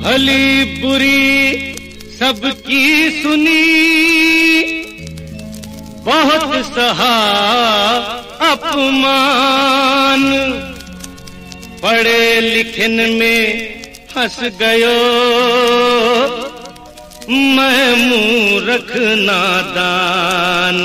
भली बुरी सबकी सुनी, बहुत सहा अपमान, पढ़े लिखन में फंस गयो मैं मूर्ख नादान।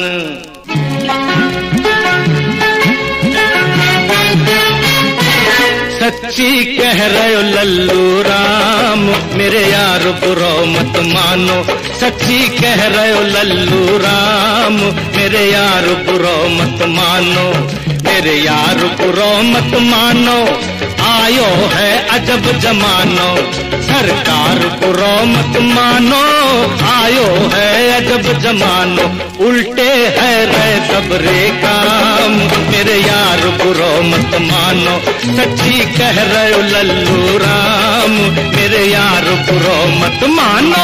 सच्ची कह रहे हो लल्लू राम, मेरे यार बुरो मत मानो। सच्ची कह रहे हो लल्लू राम, मेरे यार बुरो मत मानो। मेरे यार बुरो मत मानो, आयो है अजब जमानो। सरकार बुरो मत मानो, आयो है अजब जमानो। उल्टे है रे सबरे काम, मेरे यार बुरो मत मानो। सच्ची कह रहे हो लल्लू राम, मेरे यार बुरो मत मानो।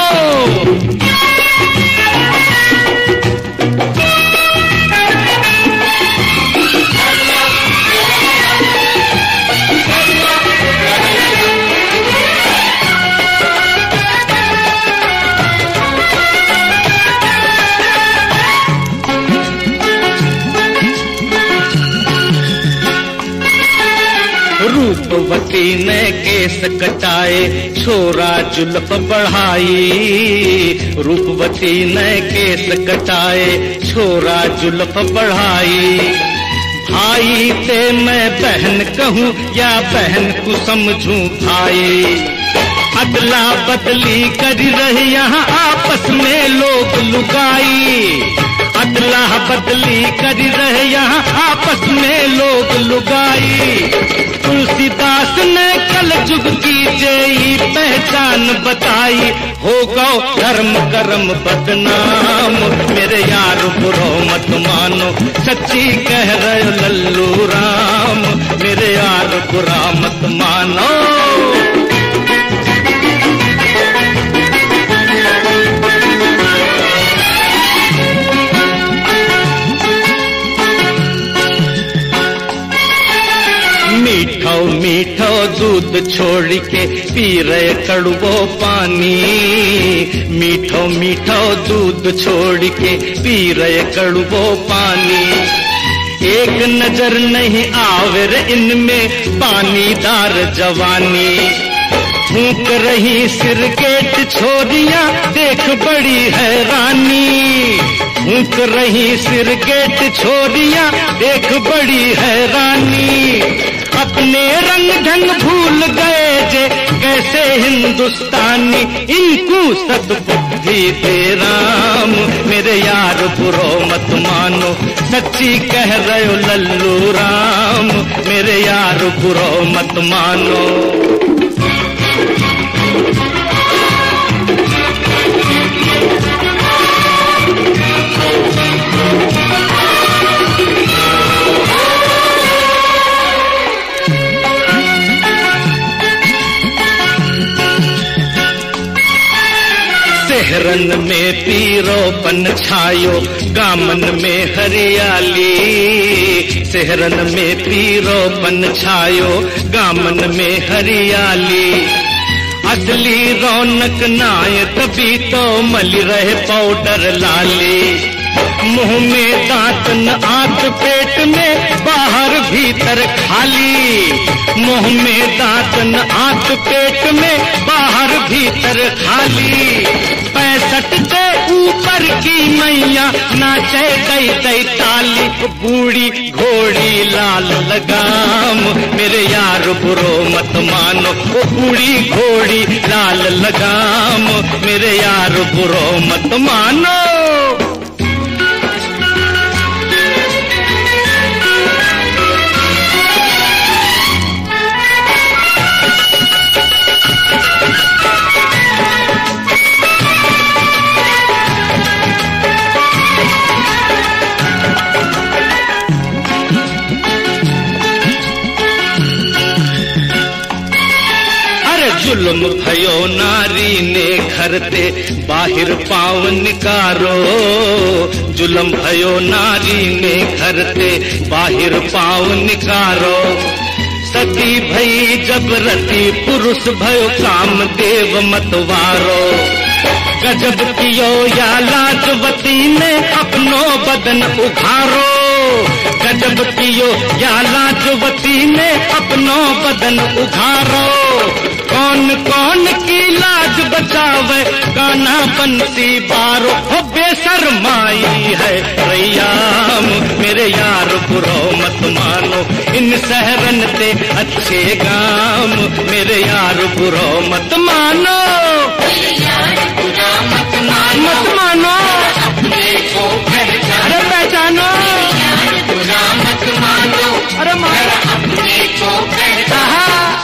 रूपवती ने केस कटाए, छोरा जुल्फ बढ़ाई। रूपवती ने केस कटाए, छोरा जुल्फ बढ़ाई। भाई ते मैं बहन कहूँ या बहन को समझूं भाई। अदला बदली कर रहे यहाँ आपस में लोग लुगाई। अदला बदली कर रहे यहाँ आपस में लोग लुगाई। तुलसीदास ने कल जुग की जेई पहचान बताई। हो गौ धर्म कर्म बदनाम, मेरे यार बुरो मत मानो। सच्ची कह रहे हो लल्लू राम, मेरे यार बुरा मत मानो। मीठो मीठो दूध छोड़ के पी रहे कड़वो पानी। मीठो मीठो दूध छोड़ के पी रहे कड़वो पानी। एक नजर नहीं आवे रे इनमें पानीदार जवानी। फूंक रही सिरकेट छोरियां देख बड़ी हैरानी। फूंक रही सिरकेट छोरियां देख बड़ी हैरानी। अपने रंग ढंग भूल गए जे कैसे हिंदुस्तानी। इनको सद्बुद्धि दे राम, मेरे यार बुरो मत मानो। सच्ची कह रहे हो लल्लू राम, मेरे यार बुरो मत मानो। शहरन में पीरोपन छायो, गामन में हरियाली। शहरन में पीरोपन छायो, गामन में हरियाली। असली रौनक नाय तभी तो मली रहे पाउडर लाली। मुंह में दांत न आंत पेट में बाहर भीतर खाली। मुंह में दांत न आंत पेट में बाहर भीतर खाली। 65 से ऊपर की मैया नाचे दई दई ताली। बूढ़ी घोड़ी लाल लगाम, मेरे यार बुरो मत मानो। बूढ़ी घोड़ी लाल लगाम, मेरे यार बुरो मत मानो। जुल्म भयो नारी ने घर ते बाहिर पाँव निकारो। जुल्म भयो नारी ने घर ते बाहिर पाँव निकारो। सती भई जब रति पुरुष भयो काम देव मतवारो। गजब कियो या लाजवती ने अपनो बदन उघारो। गजब कियो या लाजवती ने अपनो बदन उघारो। कौन कौन की लाज बचावे गाना बंसी बारो। हो बेशर्माई है रैयाम मेरे यार बुरो मत मानो। इन सहरन ते अच्छे गाम मेरे यार बुरो मत मानो। मत मानो अरे पहचानो। अरे मानो